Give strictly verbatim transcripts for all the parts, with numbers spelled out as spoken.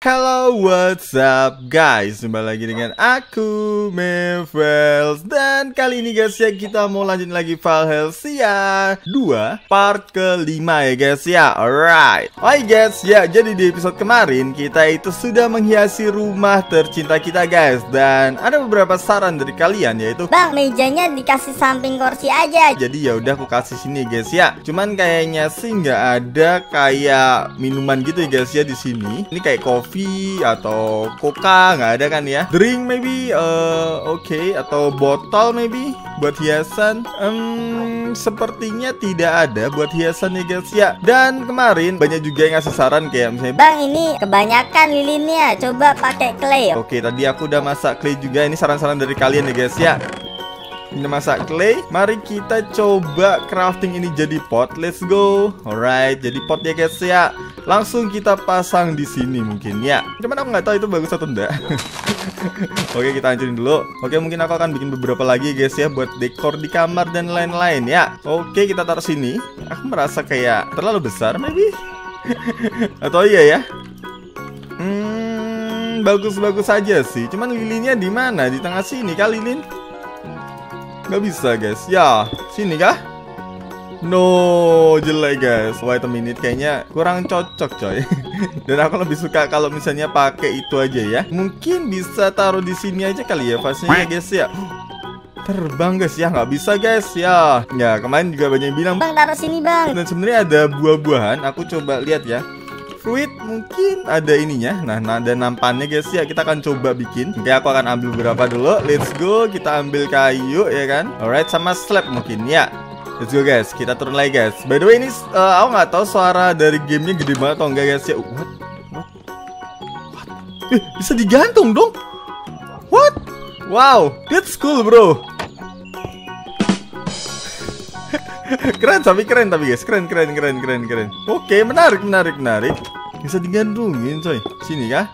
Hello, what's up guys? Kembali lagi dengan aku, Mevels. Dan kali ini guys ya, kita mau lanjut lagi Valhalla dua part kelima ya guys ya. Alright. Oke guys ya, jadi di episode kemarin kita itu sudah menghiasi rumah tercinta kita guys. Dan ada beberapa saran dari kalian, yaitu Bang, mejanya dikasih samping kursi aja. Jadi ya udah aku kasih sini guys ya. Cuman kayaknya sih nggak ada kayak minuman gitu ya guys ya di sini. Ini kayak kopi atau coca, nggak ada kan ya. Drink maybe, uh, oke okay. Atau botol maybe buat hiasan. um, Sepertinya tidak ada buat hiasan ya guys ya. Dan kemarin banyak juga yang ngasih saran kayak misalnya, Bang, ini kebanyakan lilinnya, coba pakai clay. Oke, okay, tadi aku udah masak clay juga. Ini saran-saran dari kalian ya guys ya. Ini masak clay. Mari kita coba crafting ini jadi pot. Let's go. Alright, jadi pot ya guys ya. Langsung kita pasang di sini mungkin ya. Cuman aku nggak tahu itu bagus atau enggak. Oke, kita hancurin dulu. Oke, mungkin aku akan bikin beberapa lagi guys ya, buat dekor di kamar dan lain-lain ya. Oke, kita taruh sini. Aku merasa kayak terlalu besar maybe. Atau iya ya. Hmm, bagus-bagus aja sih. Cuman lilinnya di mana? Di tengah sini kah lilin? Nggak bisa guys. Ya, sini kah? No, jelek guys. Wait a minute, kayaknya kurang cocok coy. Dan aku lebih suka kalau misalnya pakai itu aja ya. Mungkin bisa taruh di sini aja kali ya vasnya ya guys ya. Terbang guys ya, nggak bisa guys ya. Ya, kemarin juga banyak yang bilang, Bang, taruh sini bang. Dan sebenarnya ada buah-buahan. Aku coba lihat ya. Fruit mungkin ada ininya. Nah, nah ada nampannya guys ya. Kita akan coba bikin. Oke, aku akan ambil beberapa dulu. Let's go. Kita ambil kayu ya kan. Alright, sama slab mungkin ya. Let's go guys. Kita turun lagi guys. By the way, ini uh, aku nggak tahu suara dari gamenya gede banget atau enggak guys ya. What? What? What? Eh, bisa digantung dong. What? Wow, that's cool bro. Keren tapi keren tapi guys. Keren keren keren keren keren. Oke, menarik menarik menarik. Bisa digantungin coy. Sini kah?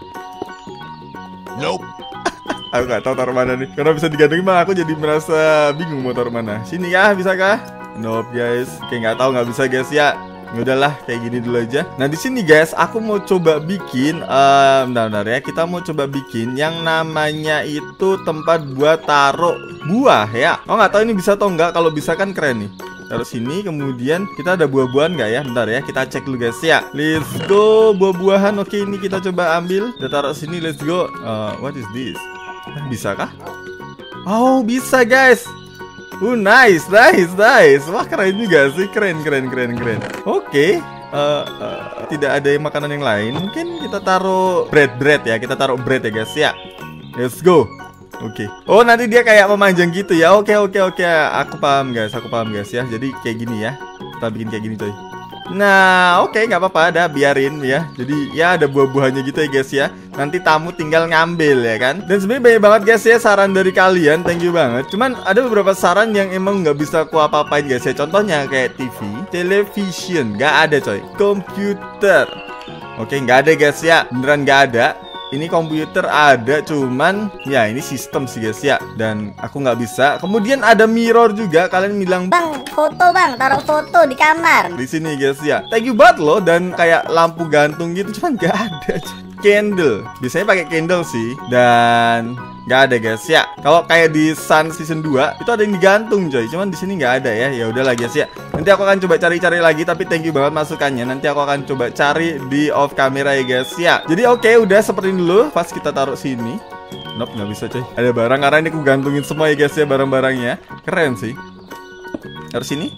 Nope. Aku gak tahu taruh mana nih. Karena bisa digantungin mah aku jadi merasa bingung mau taruh mana. Sini kah? Bisa kah? Nope guys. Kayak nggak tahu nggak bisa guys ya. Yaudahlah, kayak gini dulu aja. Nah di sini guys, aku mau coba bikin, uh, bentar-bentar ya. Kita mau coba bikin yang namanya itu tempat buat taruh buah ya. Oh nggak tahu ini bisa atau enggak. Kalau bisa kan keren nih. Taruh sini, kemudian kita ada buah-buahan nggak ya? Bentar ya, kita cek dulu guys ya. Let's go, buah-buahan. Oke, ini kita coba ambil. Kita taruh sini, let's go. uh, What is this? Bisa kah? Oh bisa guys. Uh nice, nice, nice. Wah keren juga sih, keren, keren, keren, keren. Oke, uh, uh, tidak ada makanan yang lain. Mungkin kita taruh bread, bread ya. Kita taruh bread ya guys ya. Let's go. Oke. Okay. Oh nanti dia kayak memanjang gitu ya. Oke, okay, oke, okay, oke. Okay. Aku paham guys, aku paham guys ya. Jadi kayak gini ya. Kita bikin kayak gini coy. Nah, oke, okay, nggak apa-apa, dah biarin ya. Jadi ya ada buah-buahnya gitu ya guys ya. Nanti tamu tinggal ngambil ya kan. Dan sebenarnya banyak banget guys ya saran dari kalian, thank you banget. Cuman ada beberapa saran yang emang nggak bisa aku apa-apain guys ya. Contohnya kayak T V, television, nggak ada coy. Komputer, oke, okay, nggak ada guys ya, beneran nggak ada. Ini komputer ada, cuman ya ini sistem sih guys ya. Dan aku nggak bisa. Kemudian ada mirror juga. Kalian bilang, Bang, foto bang, taruh foto di kamar. Di sini guys ya. Thank you banget loh. Dan kayak lampu gantung gitu, cuman nggak ada. Candle, biasanya pakai candle sih. Dan nggak ada guys ya. Kalau kayak di Sun season dua itu ada yang digantung coy. Cuman di sini nggak ada ya. Ya udahlah guys ya. Nanti aku akan coba cari-cari lagi. Tapi thank you banget masukannya. Nanti aku akan coba cari di off camera ya guys ya. Jadi oke, okay, udah seperti ini dulu. Pas kita taruh sini. Nope, nggak bisa coy. Ada barang karena ini aku gantungin semua ya guys ya, barang-barangnya. Keren sih. Taruh sini.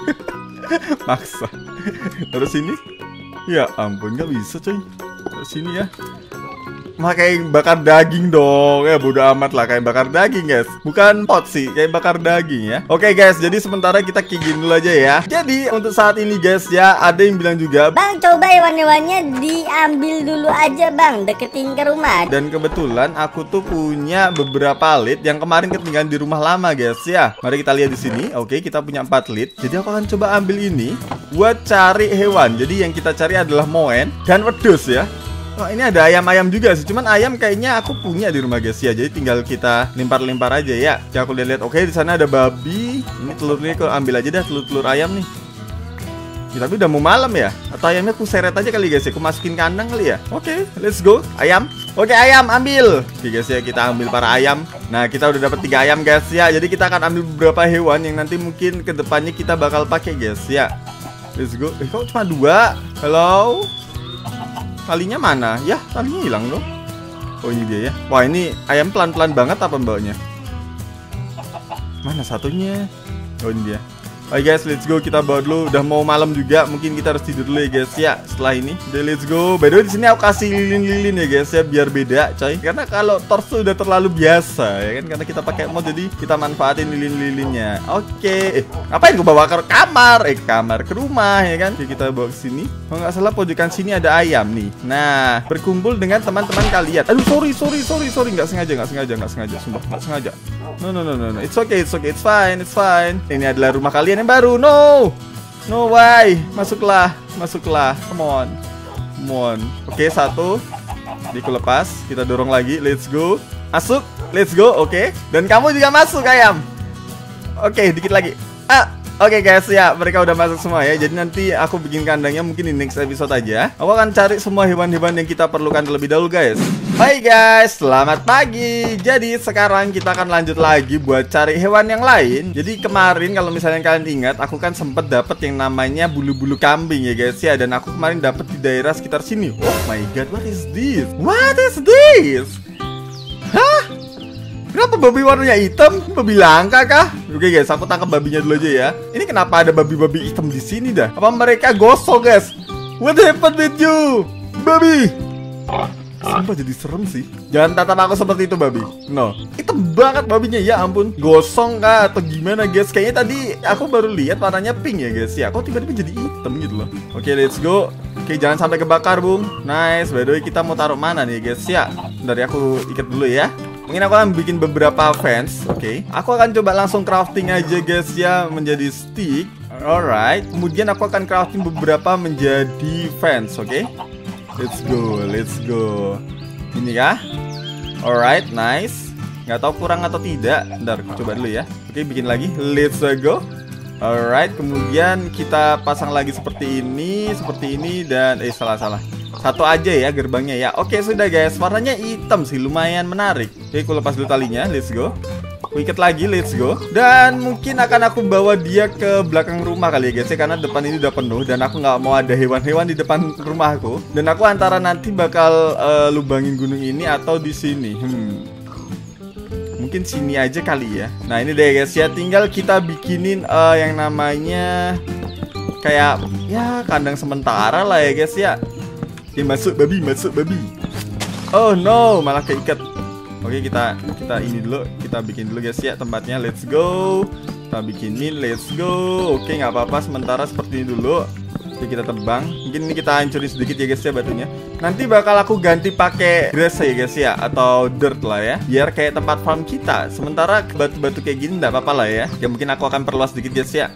Maksa. Taruh sini. Ya ampun, nggak bisa coy. Taruh sini ya. Mah kayak bakar daging dong. Ya bodo amat lah, kayak bakar daging guys. Bukan pot sih, kayak bakar daging ya. Oke guys, jadi sementara kita kigin dulu aja ya. Jadi untuk saat ini guys ya, ada yang bilang juga, Bang, coba hewan-hewannya diambil dulu aja bang, deketin ke rumah. Dan kebetulan aku tuh punya beberapa lead yang kemarin ketinggalan di rumah lama guys ya. Mari kita lihat di sini. Oke, kita punya empat lead. Jadi aku akan coba ambil ini buat cari hewan. Jadi yang kita cari adalah moen dan wedus ya. Oh ini ada ayam-ayam juga sih. Cuman ayam kayaknya aku punya di rumah guys ya. Jadi tinggal kita lempar-lempar aja ya. Jadi aku lihat-lihat. Oke, di sana ada babi. Ini telurnya aku ambil aja dah, telur-telur ayam nih. Ya, tapi udah mau malam ya? Atau ayamnya aku seret aja kali guys ya? Aku masukin kandang kali ya? Oke, okay, let's go. Ayam. Oke, okay, ayam ambil. Oke guys ya, kita ambil para ayam. Nah, kita udah dapat tiga ayam guys ya. Jadi kita akan ambil beberapa hewan yang nanti mungkin kedepannya kita bakal pakai guys ya. Let's go. Eh, kok cuma dua? Halo? Talinya mana? Ya, talinya hilang dong. Oh, ini dia ya. Wah, ini ayam pelan-pelan banget apa mbaknya? Mana satunya? Oh, ini dia. Oke guys, let's go, kita bawa dulu. Udah mau malam juga, mungkin kita harus tidur dulu ya guys ya. Setelah ini, udah let's go. By the way, di sini aku kasih lilin-lilin ya guys ya, biar beda, coy. Karena kalau torso udah terlalu biasa ya kan, karena kita pakai mod, jadi kita manfaatin lilin-lilinnya. Oke, eh, ngapain gue bawa ke kamar? Eh, ke kamar, ke rumah ya kan? Oke, kita bawa ke sini. Kalau nggak salah pojokan sini ada ayam nih. Nah, berkumpul dengan teman-teman kalian. Aduh, sorry, sorry, sorry, sorry, nggak sengaja, nggak sengaja, nggak sengaja, sumpah, nggak sengaja. No, no, no, no, no, it's okay, it's okay, it's fine, it's fine. Ini adalah rumah kalian yang baru. No, no way. Masuklah, masuklah. Come on, come on. Oke, satu. Jadi aku lepas. Kita dorong lagi. Let's go. Masuk. Let's go. Oke. Dan kamu juga masuk ayam. Oke, dikit lagi. Ah. Oke okay guys ya, mereka udah masuk semua ya. Jadi nanti aku bikin kandangnya mungkin di next episode aja. Aku akan cari semua hewan-hewan yang kita perlukan terlebih dahulu guys. Hai guys, selamat pagi. Jadi sekarang kita akan lanjut lagi buat cari hewan yang lain. Jadi kemarin kalau misalnya kalian ingat, aku kan sempet dapet yang namanya bulu-bulu kambing ya guys ya. Dan aku kemarin dapet di daerah sekitar sini. Oh my god, what is this? What is this? Hah? Kenapa babi warnanya hitam? Babi langka kah? Oke guys, aku tangkap babinya dulu aja ya. Ini kenapa ada babi-babi hitam di sini dah? Apa mereka gosok guys? What happened with you, babi? Sumpah jadi serem sih. Jangan tatap aku seperti itu babi. No, hitam banget babinya ya ampun. Gosong kah atau gimana guys? Kayaknya tadi aku baru lihat warnanya pink ya guys ya. Kok tiba-tiba jadi hitam gitu loh. Oke, let's go. Oke, jangan sampai kebakar bung. Nice. By the way, kita mau taruh mana nih guys ya? Dari aku ikat dulu ya. Mungkin aku akan bikin beberapa fence. Oke, okay. Aku akan coba langsung crafting aja guys ya, menjadi stick. Alright. Kemudian aku akan crafting beberapa menjadi fence. Oke, okay? Let's go, let's go. Ini kah? Alright, nice. Nggak tahu kurang atau tidak. Bentar, coba dulu ya. Oke, okay, bikin lagi. Let's go. Alright, kemudian kita pasang lagi seperti ini, seperti ini dan eh salah salah. Satu aja ya gerbangnya ya. Oke sudah guys, warnanya hitam sih, lumayan menarik. Oke, aku lepas dulu talinya, let's go. Aku ikat lagi, let's go. Dan mungkin akan aku bawa dia ke belakang rumah kali ya guys ya, karena depan ini udah penuh dan aku nggak mau ada hewan-hewan di depan rumahku. Dan aku antara nanti bakal uh, lubangin gunung ini atau di sini. Hmm. Mungkin sini aja kali ya. Nah ini deh guys ya, tinggal kita bikinin uh, yang namanya kayak ya kandang sementara lah ya guys ya. Oke, masuk babi, masuk babi. Oh no, malah keikat. Oke, kita kita ini dulu, kita bikin dulu guys ya tempatnya. Let's go. Kita bikinin, let's go. Oke, nggak apa-apa, sementara seperti ini dulu. Oke, kita tebang. Mungkin ini kita hancurin sedikit ya guys ya batunya. Nanti bakal aku ganti pakai grass ya guys ya, atau dirt lah ya, biar kayak tempat farm kita. Sementara batu-batu kayak gini nggak apa-apa lah ya. Ya mungkin aku akan perluas sedikit guys ya.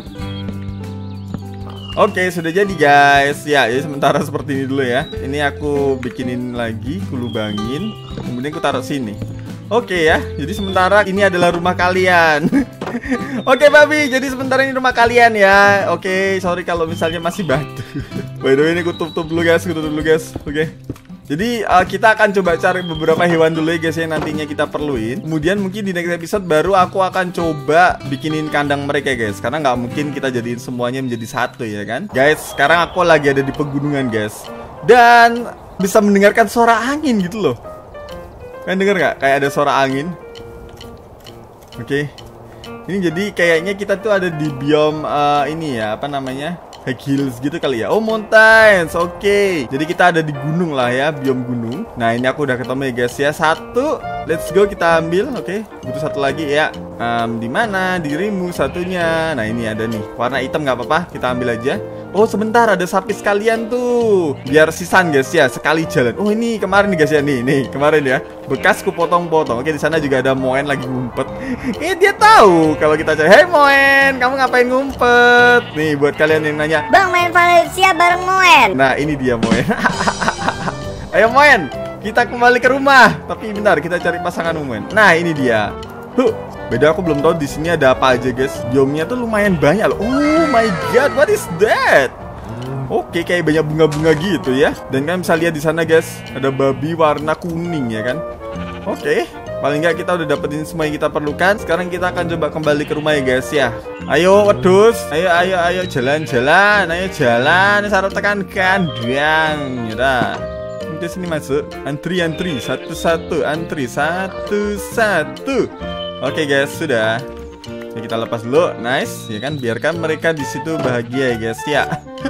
Oke, sudah jadi guys. Ya, jadi sementara seperti ini dulu ya. Ini aku bikinin lagi, aku lubangin. Kemudian aku taruh sini. Oke ya, jadi sementara ini adalah rumah kalian. Oke babi, jadi sementara ini rumah kalian ya. Oke, sorry kalau misalnya masih batu. By the way, ini aku tutup dulu guys, aku tutup dulu guys. Oke. Jadi uh, kita akan coba cari beberapa hewan dulu ya guys yang nantinya kita perluin. Kemudian mungkin di next episode baru aku akan coba bikinin kandang mereka guys, karena nggak mungkin kita jadiin semuanya menjadi satu ya kan. Guys, sekarang aku lagi ada di pegunungan guys, dan bisa mendengarkan suara angin gitu loh. Kalian denger nggak? Kayak ada suara angin. Oke. Ini jadi kayaknya kita tuh ada di biome uh, ini ya, apa namanya? High hills gitu kali ya. Oh, mountains. Oke. Okay. Jadi kita ada di gunung lah ya, biom gunung. Nah, ini aku udah ketemu ya guys ya. Satu. Let's go, kita ambil. Oke. Okay. Butuh satu lagi ya. Um, di mana dirimu satunya? Nah, ini ada nih. Warna hitam nggak apa-apa. Kita ambil aja. Oh, sebentar, ada sapi sekalian tuh. Biar sisan guys ya, sekali jalan. Oh, ini kemarin nih guys ya, nih, nih, kemarin ya. Bekas ku potong-potong. Oke, di sana juga ada Moen lagi ngumpet. Eh, dia tahu kalau kita cari. Hey Moen, kamu ngapain ngumpet? Nih, buat kalian yang nanya, Bang, main Valencia bareng Moen. nah, ini dia Moen. Ayo Moen, kita kembali ke rumah. Tapi bentar, kita cari pasangan Moen. Nah, ini dia. Huh. Beda, aku belum tahu di sini ada apa aja guys. Biomnya tuh lumayan banyak loh. Oh my god, what is that? Oke, kayak banyak bunga-bunga gitu ya. Dan kalian bisa lihat di sana guys, ada babi warna kuning ya kan. Oke, paling nggak kita udah dapetin semua yang kita perlukan. Sekarang kita akan coba kembali ke rumah ya guys ya. Ayo wedus, ayo ayo ayo jalan-jalan, ayo jalan. Sarap tekan kandang, ya. Di sini masuk, antri antri, satu-satu, antri satu-satu. Oke guys, sudah. Ya, kita lepas dulu, nice, ya kan. Biarkan mereka di situ bahagia ya guys ya.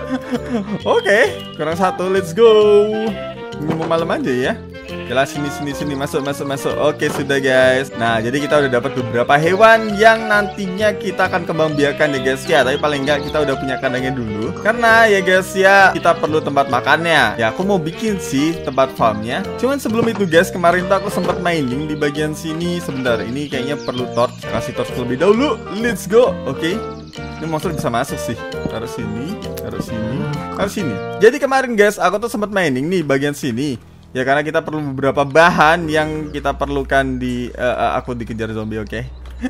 Oke, kurang satu, let's go. Ini mau malam aja ya. Jelas sini sini sini masuk masuk masuk. Oke sudah guys. Nah jadi kita udah dapat beberapa hewan yang nantinya kita akan kembang biakan ya guys ya. Tapi paling enggak kita udah punya kandangnya dulu. Karena ya guys ya kita perlu tempat makannya. Ya aku mau bikin sih tempat farmnya. Cuman sebelum itu guys, kemarin tuh aku sempat mining di bagian sini. Sebentar, ini kayaknya perlu torch. Kasih torch terlebih dahulu. Let's go. Oke. Ini monster bisa masuk sih. Taruh sini, taruh sini, taruh sini. Jadi kemarin guys aku tuh sempat mining nih bagian sini. Ya karena kita perlu beberapa bahan yang kita perlukan di uh, uh, aku dikejar zombie, oke? Okay?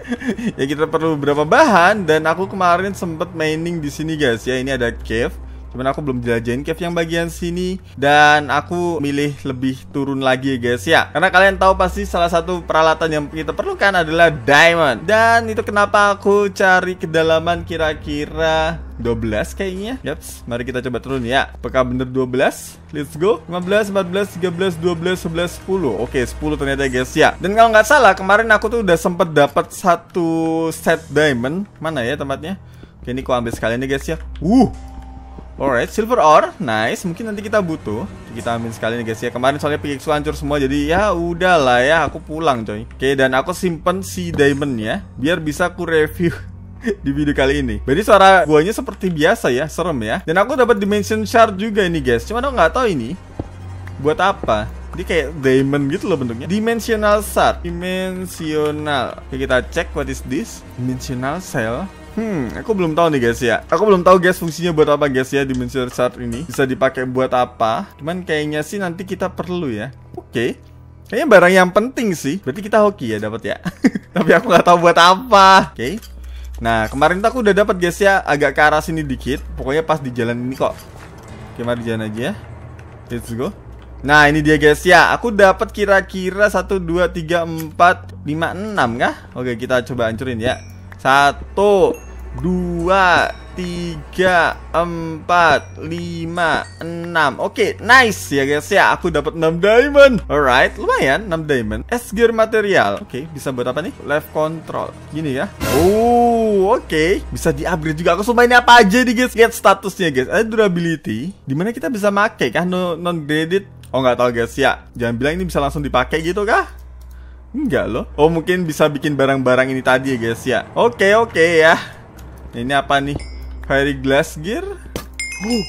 Ya kita perlu beberapa bahan dan aku kemarin sempet mining di sini guys. Ya ini ada cave. Cuman aku belum jelajahin cave yang bagian sini. Dan aku milih lebih turun lagi guys ya. Karena kalian tahu pasti salah satu peralatan yang kita perlukan adalah diamond. Dan itu kenapa aku cari kedalaman kira-kira dua belas kayaknya. Yaps, mari kita coba turun ya. Apakah bener dua belas? Let's go. lima belas, empat belas, tiga belas, dua belas, sebelas, sepuluh. Oke, sepuluh ternyata guys ya. Dan kalau nggak salah kemarin aku tuh udah sempet dapat satu set diamond. Mana ya tempatnya? Oke, ini aku ambil sekalian nih guys ya. Uh. Alright, silver ore, nice. Mungkin nanti kita butuh. Kita ambil sekali nih guys ya. Kemarin soalnya pickaxe hancur semua, jadi ya udahlah ya, aku pulang coy. Oke, dan aku simpen si diamond ya, biar bisa aku review di video kali ini. Jadi suara guanya seperti biasa ya, serem ya. Dan aku dapat dimension shard juga ini guys. Cuma aku nggak tahu ini buat apa. Ini kayak diamond gitu loh bentuknya. Dimensional shard, dimensional. Oke, kita cek what is this? Dimensional cell. Hmm, aku belum tahu nih guys ya. Aku belum tahu guys fungsinya buat apa guys ya. Dimensional shard ini bisa dipakai buat apa. Cuman kayaknya sih nanti kita perlu ya. Oke, kayaknya barang yang penting sih. Berarti kita hoki ya dapat ya. Tapi aku nggak tahu buat apa. Oke. Nah kemarin tuh aku udah dapat guys ya. Agak ke arah sini dikit. Pokoknya pas di jalan ini kok. Oke, mari jalan aja ya. Let's go. Nah ini dia guys ya. Aku dapat kira-kira satu, dua, tiga, empat, lima, enam kah? Oke, kita coba hancurin ya. Satu, dua, tiga, empat, lima, enam. Oke, nice ya guys ya. Aku dapat enam diamond. Alright, lumayan enam diamond. S-gear material. Oke, bisa buat apa nih? Left control. Gini ya. Oh, oke. Okay. Bisa di-upgrade juga. Aku sumpah ini apa aja nih guys. Lihat statusnya guys. Ada durability. Dimana kita bisa pakai kah? No, non-graded. Oh, nggak tahu guys ya. Jangan bilang ini bisa langsung dipakai gitu kah? Enggak loh. Oh, mungkin bisa bikin barang-barang ini tadi ya guys ya. Oke, oke ya. Ini apa nih? Fairy glass gear. Uh.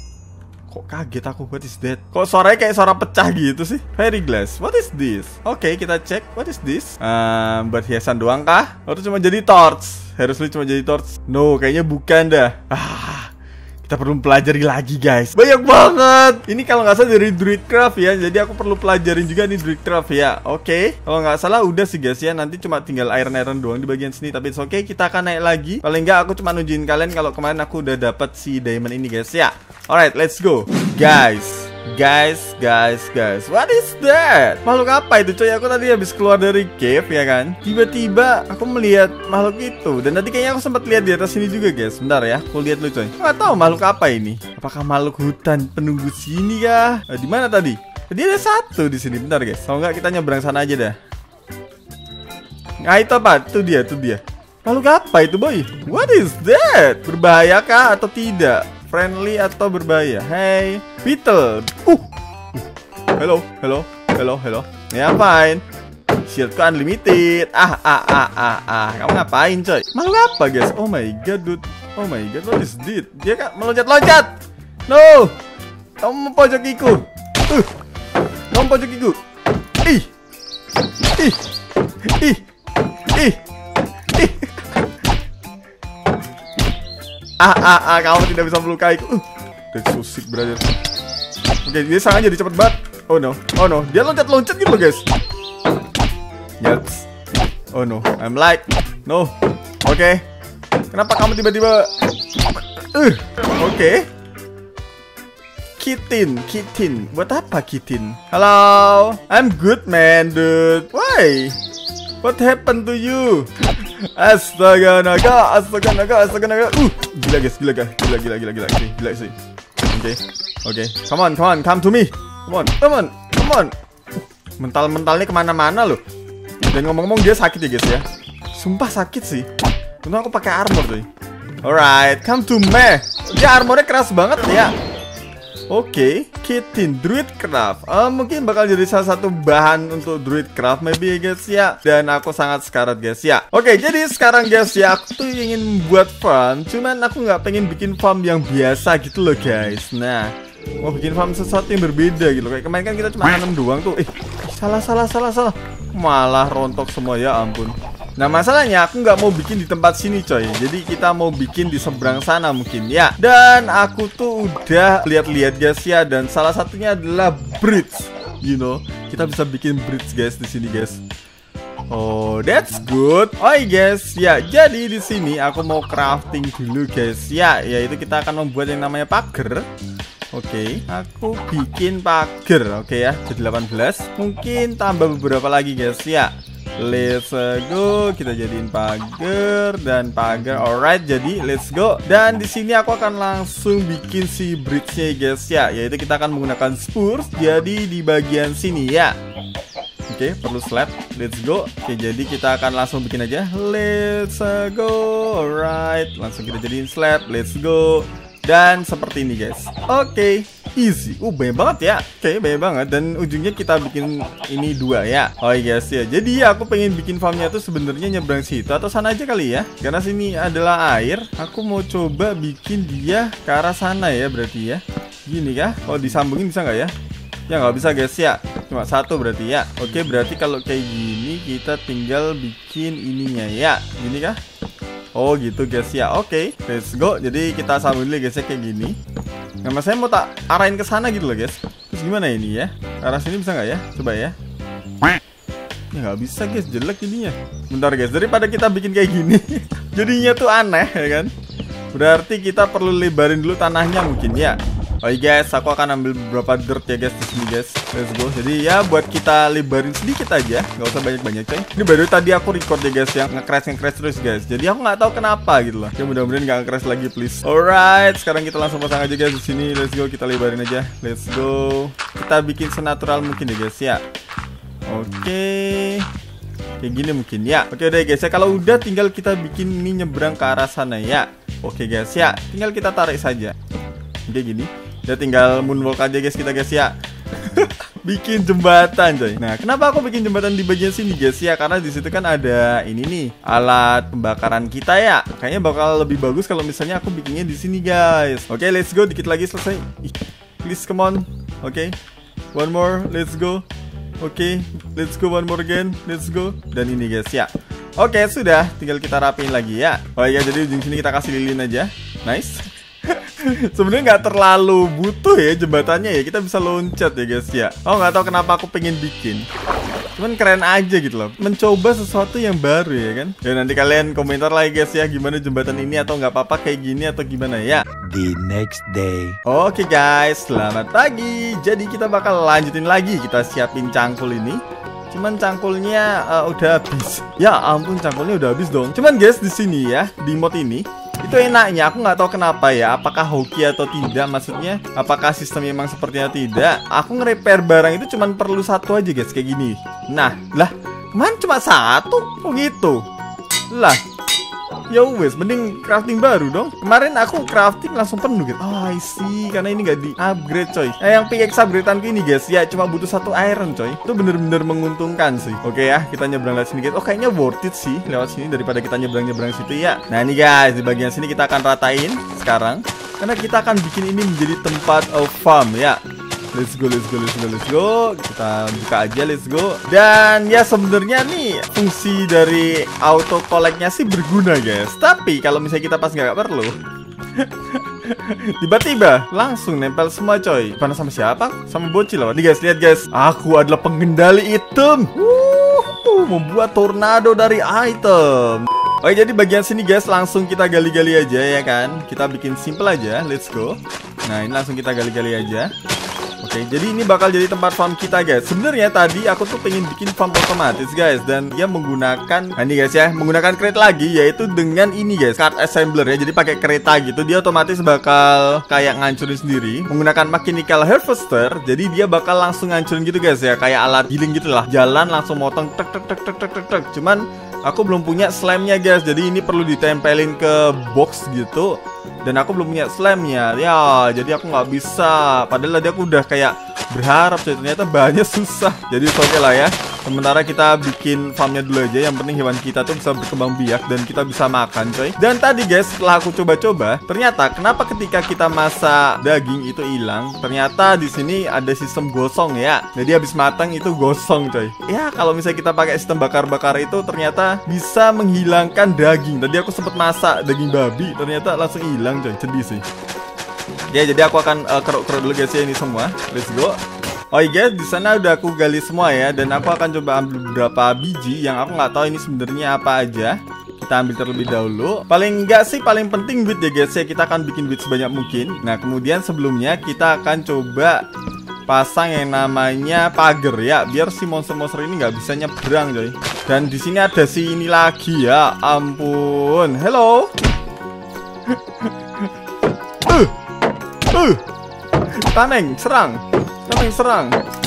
Kok kaget aku, what is that? Kok suaranya kayak suara pecah gitu sih? Fairy glass, what is this? Oke, kita cek, what is this? Um, buat hiasan doang kah? Atau cuma jadi torch? Harusnya cuma jadi torch. No, kayaknya bukan dah. Ah, kita perlu pelajari lagi guys. Banyak banget. Ini kalau nggak salah dari Druidcraft ya. Jadi aku perlu pelajarin juga nih Druidcraft ya. Oke, kalau nggak salah udah sih guys ya. Nanti cuma tinggal iron-iron doang di bagian sini. Tapi oke, okay, kita akan naik lagi. Paling nggak aku cuma nunjukin kalian kalau kemarin aku udah dapat si diamond ini guys ya. Alright, let's go. Guys, guys, guys, guys, what is that? Makhluk apa itu coy? Aku tadi habis keluar dari cave ya kan. Tiba-tiba aku melihat makhluk itu. Dan tadi kayaknya aku sempat lihat di atas sini juga guys. Bentar ya, aku lihat dulu coy. Aku nggak tahu makhluk apa ini. Apakah makhluk hutan penunggu sini kah? Eh, di mana tadi? Tadi ada satu di sini. Bentar guys. Kalau nggak kita nyebrang sana aja dah. Nah itu apa? Itu dia, itu dia. Makhluk apa itu boy? What is that? Berbahaya kah atau tidak? Friendly atau berbahaya? Hey, Beetle. Uh. Hello, hello, hello, hello. Ya, fine. Shieldku unlimited. Ah, ah, ah, ah, ah. Kamu ngapain, coy? Makhluk apa, guys? Oh my god, dude. Oh my god, what is this? Dia kan meloncat-loncat. No. Kamu mempojokiku. Uh. Kamu mempojokiku. Ih. Ih. Ih. Ih. Ih. Ah, ah, ah, kamu tidak bisa melukaiku. Uh, that's so sick, brother. Oke, okay, dia sangat jadi cepet banget. Oh no, oh no, dia loncat-loncat gitu loh, guys. Yes. Oh no, I'm like, no. Oke, okay. Kenapa kamu tiba-tiba? Uh, oke. Okay. Kitten, kitten. Buat apa kitten? Halo, I'm good man, dude. Why? What happened to you? Astaga naga, astaga naga, astaga naga. Uh, gila guys, gila guys, gila gila gila gila, gila, gila sih. Oke, oke, come on, come on, come to me. Come on, come on, come on. Mental-mentalnya kemana-mana loh. Dan ngomong-ngomong dia sakit ya guys ya. Sumpah sakit sih. Untung aku pakai armor tuh. Alright, come to me. Dia armornya keras banget ya. Oke, okay. Kitten Druidcraft uh, mungkin bakal jadi salah satu bahan untuk Druidcraft maybe guys ya. Dan aku sangat sekarat guys ya. Oke, okay, jadi sekarang guys ya, aku tuh ingin buat farm. Cuman aku nggak pengen bikin farm yang biasa gitu loh guys. Nah, mau bikin farm sesuatu yang berbeda gitu. Kayak kemarin kan kita cuma nanam doang tuh. Eh, salah salah salah salah. Malah rontok semua ya ampun. Nah masalahnya aku nggak mau bikin di tempat sini coy. Jadi kita mau bikin di seberang sana mungkin ya. Dan aku tuh udah lihat-lihat guys ya. Dan salah satunya adalah bridge. You know, kita bisa bikin bridge guys di sini guys. Oh, that's good. Oh guys, ya jadi di sini aku mau crafting dulu guys ya. Yaitu kita akan membuat yang namanya pagar. Oke, okay, aku bikin pagar. Oke okay ya, jadi delapan belas. Mungkin tambah beberapa lagi guys ya. Let's go, kita jadiin pagar dan pagar. Alright, jadi let's go. Dan di sini aku akan langsung bikin si bridge-nya guys ya. Yaitu kita akan menggunakan spurs. Jadi di bagian sini ya. Oke, okay, perlu slab. Let's go. Oke, okay, jadi kita akan langsung bikin aja. Let's go. Alright, langsung kita jadiin slab. Let's go. Dan seperti ini guys. Oke, okay. Easy. Uh, banyak banget ya. Oke, okay, banyak banget. Dan ujungnya kita bikin ini dua ya. Oh guys ya. Jadi aku pengen bikin farmnya tuh sebenarnya nyebrang situ atau sana aja kali ya. Karena sini adalah air. Aku mau coba bikin dia ke arah sana ya berarti ya. Gini kah? Oh, disambungin bisa nggak ya? Ya nggak bisa guys ya. Cuma satu berarti ya. Oke, berarti kalau kayak gini kita tinggal bikin ininya ya. Gini kah? Oh gitu guys ya. Oke, okay, let's go. Jadi kita sambung dulu guys ya kayak gini. Nah, mas saya mau tak arahin ke sana gitu loh guys. Terus gimana ini ya? Arah sini bisa nggak ya? Coba ya. Ya nggak bisa guys, jelek jadinya. Bentar guys, daripada kita bikin kayak gini jadinya tuh aneh ya kan. Berarti kita perlu lebarin dulu tanahnya mungkin ya. Oh guys, aku akan ambil beberapa dirt ya guys di sini guys. Let's go. Jadi ya buat kita lebarin sedikit aja, nggak usah banyak-banyak coy. Ini baru tadi aku record ya guys yang nge-crash nge-crash terus guys. Jadi aku nggak tahu kenapa gitu loh. Ya mudah-mudahan nggak nge-crash lagi please. Alright, sekarang kita langsung pasang aja guys di sini. Let's go, kita lebarin aja. Let's go. Kita bikin senatural mungkin ya guys ya. Oke. Kayak gini mungkin ya. Oke udah guys ya. Kalau udah tinggal kita bikin ini nyebrang ke arah sana ya. Oke guys ya. Tinggal kita tarik saja. Kayak gini. Ya tinggal moonwalk aja guys kita guys ya. Bikin jembatan coy. Nah kenapa aku bikin jembatan di bagian sini guys ya? Karena di situ kan ada ini nih alat pembakaran kita ya. Kayaknya bakal lebih bagus kalau misalnya aku bikinnya di sini guys. Oke, let's go. Dikit lagi selesai. Please come on. Oke, one more. Let's go. Oke, let's go one more again. Let's go. Dan ini guys ya. Oke sudah. Tinggal kita rapiin lagi ya. Oh iya, jadi ujung sini kita kasih lilin aja. Nice. Sebenarnya nggak terlalu butuh ya jembatannya ya, kita bisa loncat ya guys ya. Oh nggak tahu kenapa aku pengen bikin, cuman keren aja gitu loh, mencoba sesuatu yang baru ya kan. Ya nanti kalian komentar lah guys ya, gimana jembatan ini atau nggak apa-apa kayak gini atau gimana ya. The next day. Oke guys, selamat pagi. Jadi kita bakal lanjutin lagi, kita siapin cangkul ini. Cuman cangkulnya uh, udah habis. Ya ampun, cangkulnya udah habis dong. Cuman guys di sini ya, di mod ini itu enaknya, aku nggak tahu kenapa ya, apakah hoki atau tidak, maksudnya apakah sistemnya memang sepertinya tidak. Aku nge-repair barang itu cuman perlu satu aja guys, kayak gini. Nah, lah, kemarin cuma satu, kok gitu? Lah, ya wes, mending crafting baru dong. Kemarin aku crafting langsung penuh gitu. Oh, I see, karena ini nggak di-upgrade coy. Eh, yang pickaxe upgradeanku ini guys, ya cuma butuh satu iron coy. Itu bener-bener menguntungkan sih. Oke ya, kita nyebrang lewat sini guys. Oh, kayaknya worth it sih lewat sini daripada kita nyebrang-nyebrang situ ya. Nah ini guys, di bagian sini kita akan ratain sekarang, karena kita akan bikin ini menjadi tempat of farm ya. Let's go, let's go, let's go, let's go. Kita buka aja, let's go. Dan ya sebenarnya nih fungsi dari auto collect-nya sih berguna guys. Tapi kalau misalnya kita pas nggak perlu, tiba-tiba langsung nempel semua coy. Mana sama siapa? Sama bocil loh. Nih guys, lihat guys. Aku adalah pengendali item. Wuh, membuat tornado dari item. Oke, jadi bagian sini guys langsung kita gali-gali aja ya kan. Kita bikin simple aja. Let's go. Nah, ini langsung kita gali-gali aja. Oke, jadi ini bakal jadi tempat farm kita guys. Sebenarnya tadi aku tuh pengen bikin farm otomatis guys, dan dia menggunakan, nah ini guys ya, menggunakan crate lagi, yaitu dengan ini guys, card assembler ya. Jadi pakai kereta gitu, dia otomatis bakal kayak ngancurin sendiri. Menggunakan mechanical harvester, jadi dia bakal langsung ngancurin gitu guys ya, kayak alat giling gitu lah. Jalan langsung motong tek tek tek tek tek tek tek. Cuman aku belum punya slamnya guys, jadi ini perlu ditempelin ke box gitu. Dan aku belum punya slamnya ya, jadi aku nggak bisa. Padahal tadi aku udah kayak berharap coy, ternyata banyak susah. Jadi oke okay lah ya. Sementara kita bikin farmnya dulu aja. Yang penting hewan kita tuh bisa berkembang biak dan kita bisa makan coy. Dan tadi guys, setelah aku coba-coba, ternyata kenapa ketika kita masak daging itu hilang? Ternyata di sini ada sistem gosong ya. Jadi habis matang itu gosong coy. Ya kalau misalnya kita pakai sistem bakar-bakar itu ternyata bisa menghilangkan daging. Tadi aku sempat masak daging babi, ternyata langsung hilang coy. Sedih sih. Ya jadi aku akan uh, keruk-keruk dulu guys ya ini semua. Let's go. Oh iya guys, di sana udah aku gali semua ya, dan aku akan coba ambil beberapa biji yang aku nggak tahu ini sebenarnya apa aja. Kita ambil terlebih dahulu. Paling enggak sih, paling penting wheat ya guys ya. Kita akan bikin wheat sebanyak mungkin. Nah kemudian sebelumnya kita akan coba pasang yang namanya pagar ya, biar si monster-monster ini nggak bisa nyebrang coy. Dan di sini ada si ini lagi ya, ampun. Hello. uh, uh, Tameng, serang. Tameng, serang.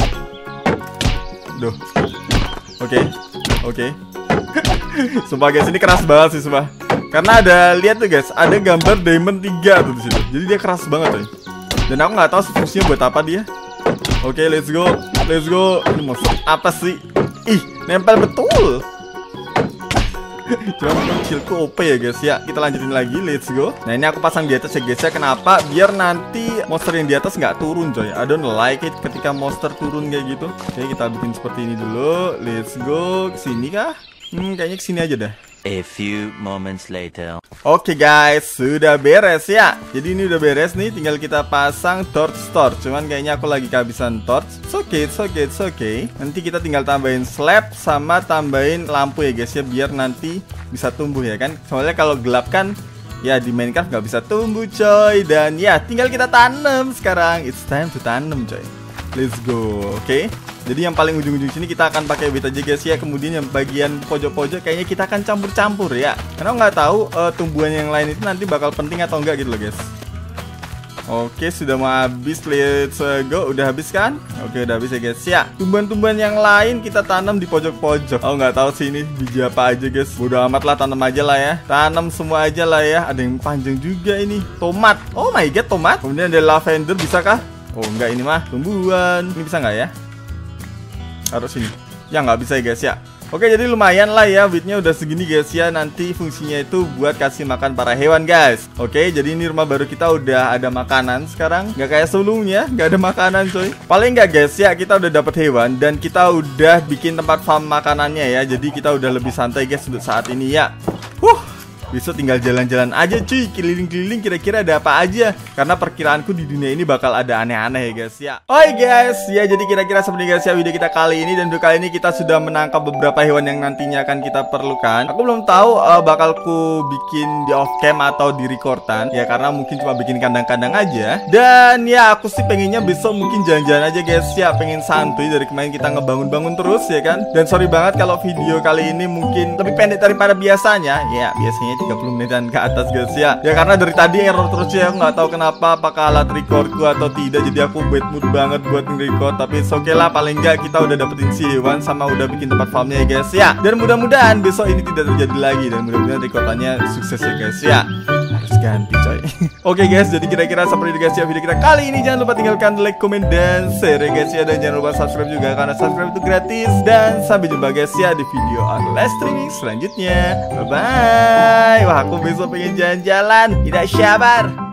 Duh. Oke, okay. oke. Okay. Sumpah guys, ini keras banget sih sumpah. Karena ada, lihat tuh guys, ada gambar diamond tiga tuh di situ. Jadi dia keras banget coy. Dan aku nggak tahu fungsinya buat apa dia. Oke, okay, let's go, let's go. Ini monster apa sih? Ih, nempel betul. Cuma kecilku O P ya guys ya. Kita lanjutin lagi, let's go. Nah ini aku pasang di atas ya guys ya. Kenapa? Biar nanti monster yang di atas nggak turun coy. I don't like it ketika monster turun kayak gitu. Oke, kita bikin seperti ini dulu. Let's go. Kesini kah? Hmm, kayaknya kesini aja dah. A few moments later. Oke okay guys, sudah beres ya. Jadi ini udah beres nih, tinggal kita pasang torch torch. Cuman kayaknya aku lagi kehabisan torch. It's okay, it's okay, it's okay. Nanti kita tinggal tambahin slab sama tambahin lampu ya guys ya, biar nanti bisa tumbuh ya kan. Soalnya kalau gelap kan ya di Minecraft nggak bisa tumbuh coy. Dan ya tinggal kita tanam sekarang. It's time to tanam coy. Let's go. Oke okay. Jadi yang paling ujung-ujung sini kita akan pakai wheat aja guys ya. Kemudian yang bagian pojok-pojok kayaknya kita akan campur-campur ya. Karena nggak tahu uh, tumbuhan yang lain itu nanti bakal penting atau enggak gitu loh guys. Oke, sudah mau habis. Let's go. Udah habis kan? Oke, udah habis ya guys ya. Tumbuhan-tumbuhan yang lain kita tanam di pojok-pojok. Oh nggak tahu sih ini biji apa aja guys. Bodo amat lah, tanam aja lah ya. Tanam semua aja lah ya. Ada yang panjang juga ini. Tomat. Oh my god, tomat. Kemudian ada lavender, bisakah? Oh enggak, ini mah tumbuhan. Ini bisa nggak ya? Harus ini. Ya nggak bisa ya guys ya. Oke, jadi lumayan lah ya, wheatnya udah segini guys ya. Nanti fungsinya itu buat kasih makan para hewan guys. Oke, jadi ini rumah baru kita udah ada makanan sekarang. Nggak kayak sebelumnya, nggak ada makanan coy. Paling nggak guys ya, kita udah dapet hewan dan kita udah bikin tempat farm makanannya ya. Jadi kita udah lebih santai guys untuk saat ini ya. Huh. Besok tinggal jalan-jalan aja cuy, keliling-keliling kira-kira ada apa aja. Karena perkiraanku di dunia ini bakal ada aneh-aneh ya guys ya. Oi guys, ya jadi kira-kira seperti guys ya video kita kali ini. Dan untuk kali ini kita sudah menangkap beberapa hewan yang nantinya akan kita perlukan. Aku belum tahu uh, bakal ku bikin di off cam atau di recordan ya, karena mungkin cuma bikin kandang-kandang aja. Dan ya aku sih pengennya besok mungkin jalan-jalan aja guys ya. Pengen santuy, dari kemarin kita ngebangun-bangun terus ya kan. Dan sorry banget kalau video kali ini mungkin lebih pendek daripada biasanya. Ya biasanya tiga puluh menitan ke atas guys ya. Ya karena dari tadi error terus ya. Aku nggak tahu kenapa, apakah alat recordku atau tidak. Jadi aku bad mood banget buat nge-record. Tapi oke okay lah, paling nggak kita udah dapetin si hewan sama udah bikin tempat farmnya ya guys ya. Dan mudah-mudahan besok ini tidak terjadi lagi. Dan mudah-mudahan recordannya sukses ya guys ya. Harus ganti coy. Oke okay guys, jadi kira-kira seperti itu guys ya video kita kali ini. Jangan lupa tinggalkan like, comment, dan share ya guys ya. Dan jangan lupa subscribe juga, karena subscribe itu gratis. Dan sampai jumpa guys ya di video live streaming selanjutnya. Bye bye. Wah aku besok pengen jalan-jalan, tidak sabar.